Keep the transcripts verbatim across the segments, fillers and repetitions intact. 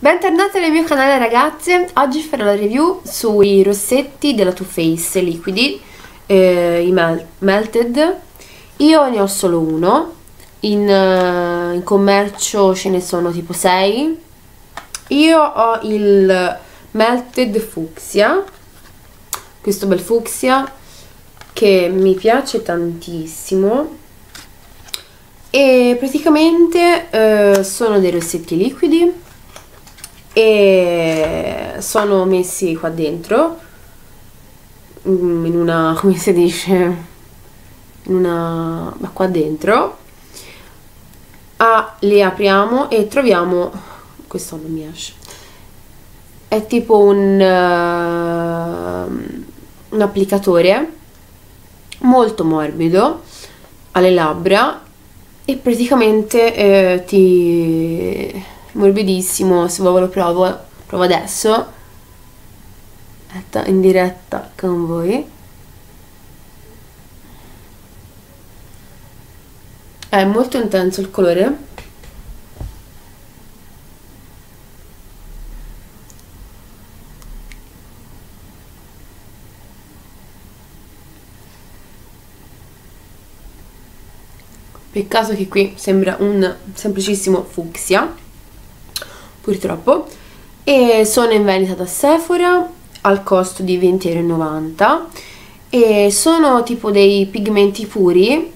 Bentornate nel mio canale ragazze. Oggi farò la review sui rossetti della Too Faced liquidi, eh, i mel melted. Io ne ho solo uno, in, uh, in commercio ce ne sono tipo sei. Io ho il melted fucsia, questo bel fucsia che mi piace tantissimo, e praticamente eh, sono dei rossetti liquidi e sono messi qua dentro in una, come si dice, in una, ma qua dentro ah, li apriamo e troviamo, questo non mi esce, è tipo un uh, un applicatore molto morbido alle labbra e praticamente eh, ti morbidissimo. Se vuoi lo provo, provo adesso in diretta con voi. È molto intenso il colore, peccato che qui sembra un semplicissimo fucsia, purtroppo. E sono in vendita da Sephora al costo di venti e novanta e sono tipo dei pigmenti puri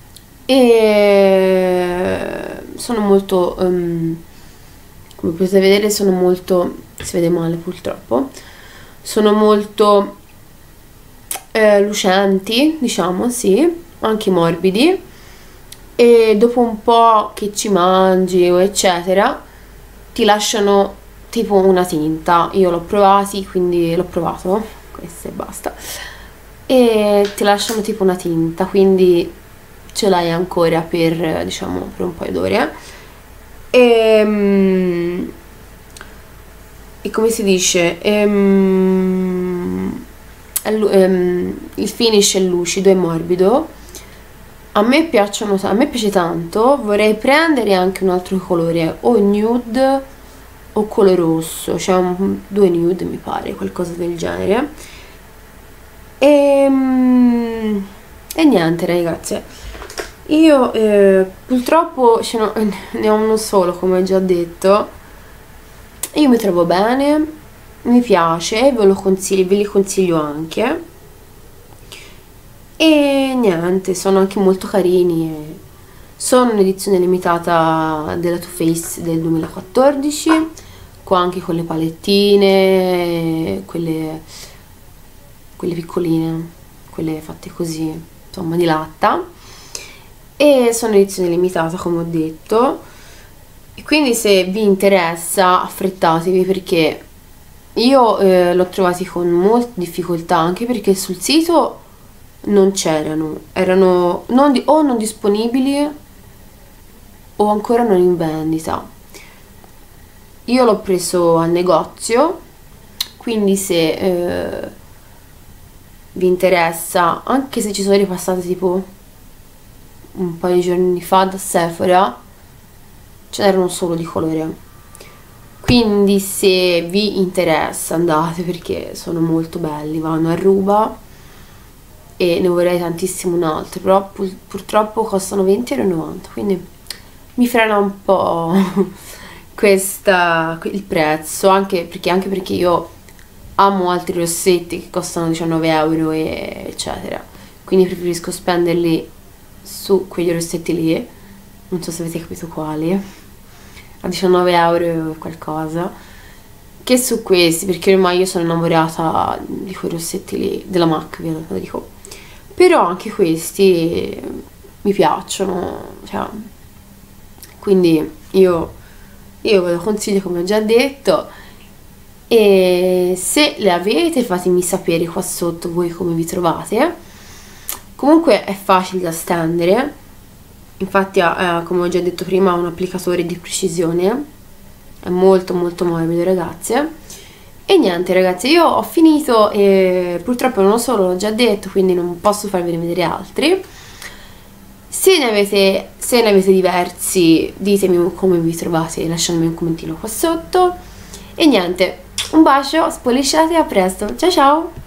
e sono molto um, come potete vedere sono molto, si vede male purtroppo, sono molto eh, lucenti, diciamo, sì, anche morbidi, e dopo un po' che ci mangi o eccetera ti lasciano tipo una tinta. Io l'ho provati, quindi l'ho provato, questo e basta, e ti lasciano tipo una tinta, quindi ce l'hai ancora per, diciamo, per un paio d'ore. E, e come si dice, ehm, il finish è lucido e morbido. A me piacciono, a me piace tanto. Vorrei prendere anche un altro colore, o nude o colore rosso, cioè un, due nude mi pare, qualcosa del genere. E, e niente ragazze, io eh, purtroppo ce n'ho, ne ho uno solo, come ho già detto. Io mi trovo bene, mi piace, ve lo consiglio, ve li consiglio anche. E niente, sono anche molto carini e sono un'edizione limitata della Too Faced del duemilaquattordici, qua anche con le palettine, quelle, quelle piccoline, quelle fatte così, insomma, di latta, e sono edizione limitata, come ho detto, e quindi se vi interessa affrettatevi, perché io eh, l'ho trovati con molte difficoltà, anche perché sul sito non c'erano, erano non di, o non disponibili o ancora non in vendita. Io l'ho preso al negozio, quindi se eh, vi interessa, anche se ci sono ripassate tipo un paio di giorni fa da Sephora, ce n'erano solo di colore, quindi se vi interessa andate, perché sono molto belli, vanno a ruba e ne vorrei tantissimo un altro, però pur, purtroppo costano venti e novanta, quindi mi frena un po' questa, il prezzo, anche perché, anche perché io amo altri rossetti che costano diciannove euro e eccetera, quindi preferisco spenderli su quegli rossetti lì, non so se avete capito quali, a diciannove euro e qualcosa, che su questi, perché ormai io sono innamorata di quei rossetti lì, della MAC, ve lo dico. Però anche questi mi piacciono, cioè, quindi io, io ve lo consiglio, come ho già detto, e se le avete fatemi sapere qua sotto voi come vi trovate. Comunque è facile da stendere, infatti ha, eh, come ho già detto prima, ha un applicatore di precisione, è molto molto morbido ragazze. E niente ragazzi, io ho finito e purtroppo non solo l'ho già detto, quindi non posso farvi vedere altri. Se ne avete, se ne avete diversi, ditemi come vi trovate lasciandomi un commentino qua sotto. E niente, un bacio, spolisciate e a presto, ciao ciao!